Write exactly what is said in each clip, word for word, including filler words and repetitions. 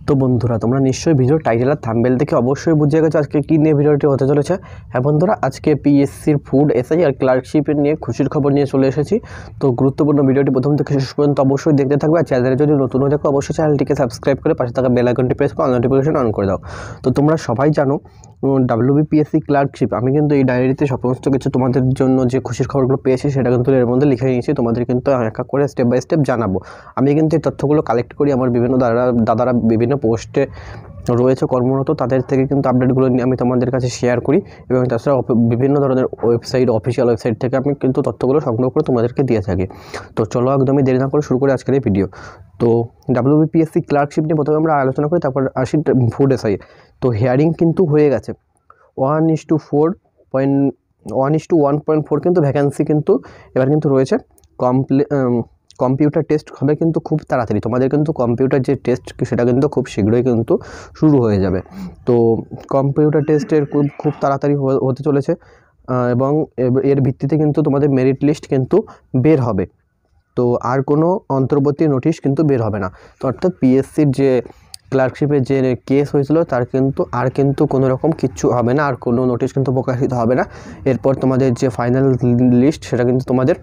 তো বন্ধুরা তোমরা নিশ্চয়ই ভিডিওর টাইটেল আর থাম্বনেল দেখে অবশ্যই বুঝে গেছো আজকে কী নিয়ে ভিডিওটি হতে চলেছে। হ্যাঁ বন্ধুরা, আজকে পিএসসির ফুড এসআই আর ক্লার্কশিপের নিয়ে খুশির খবর নিয়ে চলে এসেছি। তো গুরুত্বপূর্ণ ভিডিওটি প্রথম থেকে শেষ পর্যন্ত অবশ্যই দেখতে থাকবে। আর চ্যানেলে যদি নতুন হয়ে থাকো অবশ্যই চ্যানেলটিকে সাবস্ক্রাইব করে পাশে থাকা বেল আইকনটি প্রেস করে নোটিফিকেশন অন করে দাও। তো তোমরা সবাই জানো ডাব্লিউবিপিএসসি ক্লার্কশিপ, আমি কিন্তু এই ডায়েরিতে সমস্ত কিছু তোমাদের জন্য যে খুশির খবরগুলো পেয়েছি সেটা কিন্তু এর মধ্যে লিখে নিয়েছি। তোমাদের কিন্তু এক এক করে স্টেপ বাই স্টেপ জানাবো। আমি কিন্তু এই তথ্যগুলো কালেক্ট করি আমার বিভিন্ন দাদা দাদারা বিভিন্ন পোস্টে রয়েছে কর্মরত, তাদের থেকে কিন্তু আপডেটগুলো নিয়ে আমি তোমাদের কাছে শেয়ার করি এবং তাছাড়া বিভিন্ন ধরনের ওয়েবসাইট অফিসিয়াল ওয়েবসাইট থেকে আমি কিন্তু তথ্যগুলো সংগ্রহ করে তোমাদেরকে দিয়ে থাকি। তো চলো একদমই দেরি না করে শুরু করে আজকের এই ভিডিও। তো ডাব্লিউবিপিএসসি ক্লার্কশিপ নিয়ে প্রথমে আমরা আলোচনা করি, তারপর আসি ফুড এসআই। তো হিয়ারিং কিন্তু হয়ে গেছে, one is to four point one is to one point four কিন্তু ভ্যাকান্সি কিন্তু এবার কিন্তু রয়েছে। কমপ্লি কম্পিউটার টেস্ট হবে কিন্তু খুব তাড়াতাড়ি, তোমাদের কিন্তু কম্পিউটার যে টেস্ট সেটা কিন্তু খুব শীঘ্রই কিন্তু শুরু হয়ে যাবে। তো কম্পিউটার টেস্টের খুব খুব তাড়াতাড়ি হতে চলেছে এবং এর ভিত্তিতে কিন্তু তোমাদের মেরিট লিস্ট কিন্তু বের হবে। তো আর কোনো অন্তর্বর্তী নোটিশ কিন্তু বের হবে না। তো অর্থাৎ পিএসসির যে ক্লার্কশিপের যে কেস হয়েছিল তার কিন্তু আর কিন্তু কোনো রকম কিচ্ছু হবে না, আর কোনো নোটিশ কিন্তু প্রকাশিত হবে না। এরপর তোমাদের যে ফাইনাল লিস্ট সেটা কিন্তু তোমাদের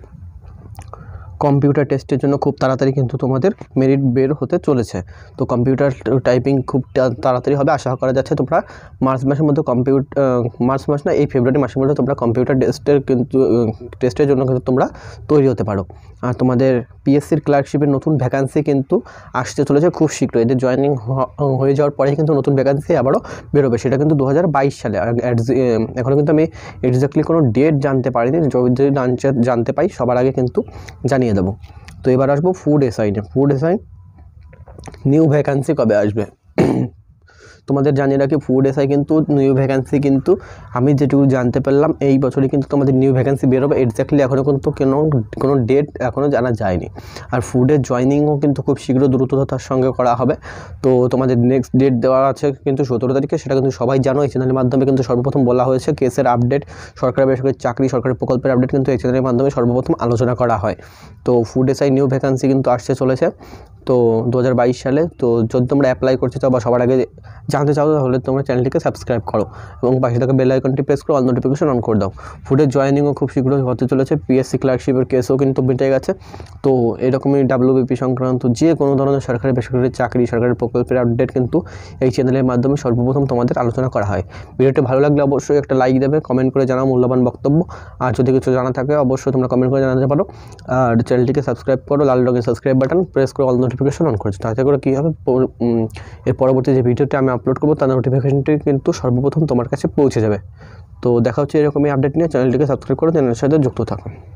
কম্পিউটার টেস্টের জন্য খুব তাড়াতাড়ি কিন্তু তোমাদের মেরিট বের হতে চলেছে। তো কম্পিউটার টাইপিং খুব তাড়াতাড়ি হবে, আশা করা যাচ্ছে তোমরা মার্চ মাসের মধ্যে কম্পিউটার মার্চ মাস না এই ফেব্রুয়ারি মাসের মধ্যে তোমরা কম্পিউটার টেস্টের কিন্তু টেস্টের জন্য কিন্তু তোমরা তৈরি হতে পারো। আর তোমাদের পিএসসির ক্লার্কশিপের নতুন ভ্যাকান্সি কিন্তু আসতে চলেছে খুব শীঘ্র। এদের জয়েনিং হয়ে যাওয়ার পরে কিন্তু নতুন ভ্যাকান্সি আবারও বেরোবে, সেটা কিন্তু দু হাজার বাইশ সালে। এখনও কিন্তু আমি এক্স্যাক্টলি কোনো ডেট জানতে পারিনি, যদি জানতে পাই সবার আগে কিন্তু জানিয়ে দেবো। তো এবার আসবো ফুড এসআই নিয়ে। ফুড এসআই নিউ ভ্যাকান্সি কবে আসবে তোমাদের জানিয়ে রাখি, ফুড এসআই কিন্তু নিউ ভ্যাকান্সি কিন্তু আমি যেটুকু জানতে পারলাম এই বছরই কিন্তু তোমাদের নিউ ভ্যাকান্সি বেরোবে। এক্স্যাক্টলি এখনও কিন্তু কোনো কোনো ডেট এখনও জানা যায়নি। আর ফুডের জয়নিংও কিন্তু খুব শীঘ্র দ্রুততার সঙ্গে করা হবে। তো তোমাদের নেক্সট ডেট দেওয়া আছে কিন্তু সতেরো তারিখে, সেটা কিন্তু সবাই জানো। এই চ্যানেলের মাধ্যমে কিন্তু সর্বপ্রথম বলা হয়েছে কেসের আপডেট, সরকারি বেসরকারি চাকরি সরকারি প্রকল্পের আপডেট কিন্তু এই চ্যানেলের মাধ্যমে সর্বপ্রথম আলোচনা করা হয়। তো ফুড এসআই নিউ ভ্যাকান্সি কিন্তু আসতে চলেছে তো দু হাজার বাইশ সালে। তো যদি তোমরা অ্যাপ্লাই করতে চাও বা সবার আগে জানতে চাও তাহলে তোমরা চ্যানেলটিকে সাবস্ক্রাইব করো এবং পাশে থাকা বেল আইকনটি প্রেস করে অল নোটিফিকেশন অন করে দাও। ফুডের জয়েনিংও খুব শীঘ্রই হতে চলেছে। পিএসসি ক্লার্কশিপের কেসও কিন্তু মিটে গেছে। তো এরকমই ডাব্লিউবিপি সংক্রান্ত যে কোনো ধরনের সরকারি বেসরকারি চাকরি সরকারি প্রকল্পের আপডেট কিন্তু এই চ্যানেলের মাধ্যমে সর্বপ্রথম তোমাদের আলোচনা করা হয়। ভিডিওটি ভালো লাগলে অবশ্যই একটা লাইক দেবে, কমেন্ট করে জানাও মূল্যবান বক্তব্য। আর যদি কিছু জানা থাকে অবশ্যই তোমরা কমেন্ট করে জানাতে পারো। আর চ্যানেলটিকে সাবস্ক্রাইব করো, লাল রঙের সাবস্ক্রাইব বাটন প্রেস করে অল নোটিফিকেশন অন করেছো। তাতে করে কী হবে, এর পরবর্তী যে ভিডিওটি আমি আপলোড করবো তার নোটিফিকেশনটি কিন্তু সর্বপ্রথম তোমার কাছে পৌঁছে যাবে। তো দেখা হচ্ছে এরকমই আপডেট নিয়ে, চ্যানেলটিকে সাবস্ক্রাইব করে চ্যানেলের সাথে যুক্ত থাকো।